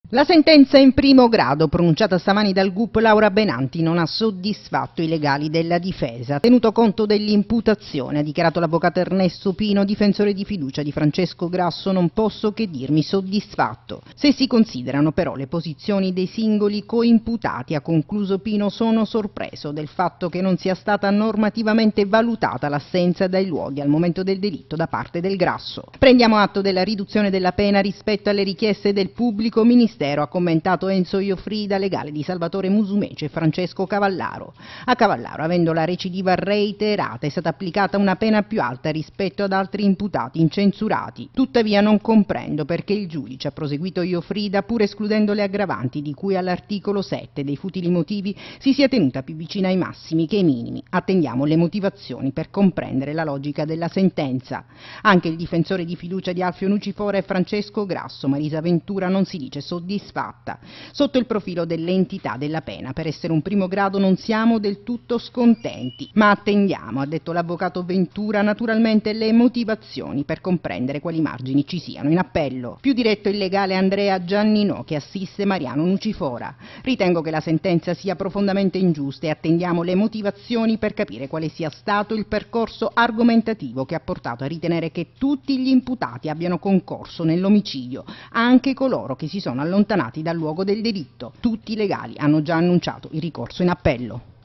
La sentenza in primo grado pronunciata stamani dal GUP Laura Benanti non ha soddisfatto i legali della difesa. Tenuto conto dell'imputazione, ha dichiarato l'avvocato Ernesto Pino, difensore di fiducia di Francesco Grasso, non posso che dirmi soddisfatto. Se si considerano però le posizioni dei singoli coimputati, ha concluso Pino, sono sorpreso del fatto che non sia stata normativamente valutata l'assenza dai luoghi al momento del delitto da parte del Grasso. Prendiamo atto della riduzione della pena rispetto alle richieste del pubblico ministero, ha commentato Enzo Iofrida, legale di Salvatore Musumeci e Francesco Cavallaro. A Cavallaro, avendo la recidiva reiterata, è stata applicata una pena più alta rispetto ad altri imputati incensurati. Tuttavia non comprendo perché il giudice, ha proseguito Iofrida, pur escludendo le aggravanti di cui all'articolo 7 dei futili motivi, si sia tenuta più vicina ai massimi che ai minimi. Attendiamo le motivazioni per comprendere la logica della sentenza. Anche il difensore di fiducia di Alfio Nucifora e Francesco Grasso, Marisa Ventura, non si dice soddisfatta sotto il profilo dell'entità della pena. Per essere un primo grado non siamo del tutto scontenti, ma attendiamo, ha detto l'avvocato Ventura, naturalmente le motivazioni per comprendere quali margini ci siano in appello. Più diretto il legale Andrea Giannino, che assiste Mariano Nucifora. Ritengo che la sentenza sia profondamente ingiusta e attendiamo le motivazioni per capire quale sia stato il percorso argomentativo che ha portato a ritenere che tutti gli imputati abbiano concorso nell'omicidio, anche coloro che si sono allontanati dal luogo del delitto. Tutti i legali hanno già annunciato il ricorso in appello.